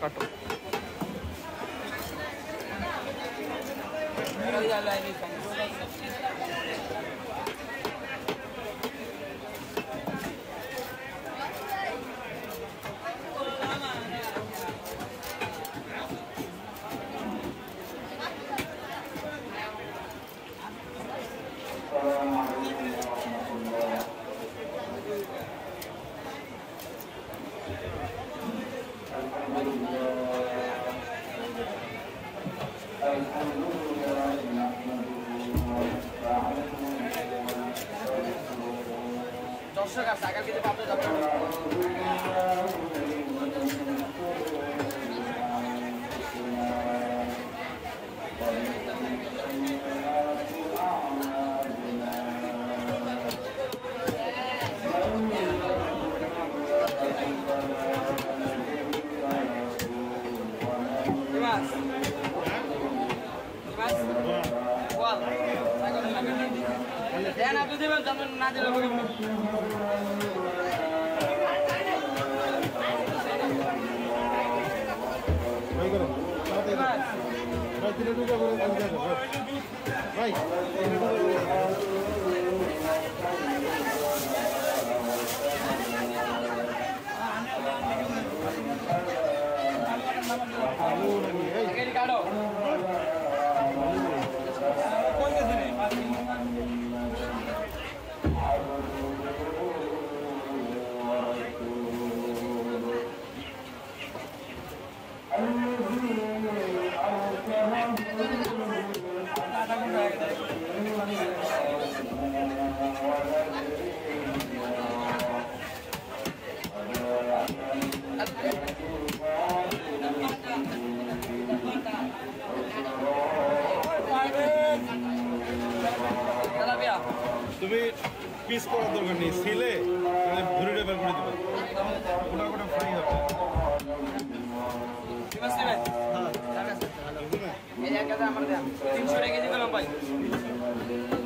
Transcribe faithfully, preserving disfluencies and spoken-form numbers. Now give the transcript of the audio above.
কাটো দর্শক আছে আগে কিছু পাবো যাবে Mas. Mas. Boal. Saya kau nak beli. Dia nak beli mana? Jangan nak jual bagi. Baik kan? Mas. Mas tidak juga boleh kerja tu. Baik. Lagi di kado. Kau ke sini? তুমি peace করার দরকার নেই সিলে ভুড়িটা বের করে দিবে ওটা ওটা ফ্রাই হবে Mas Steven. হ্যাঁ, ঠিক আছে। এই জায়গাটা আমার দেন। তিনশো টাকা কেজি করলাম ভাই।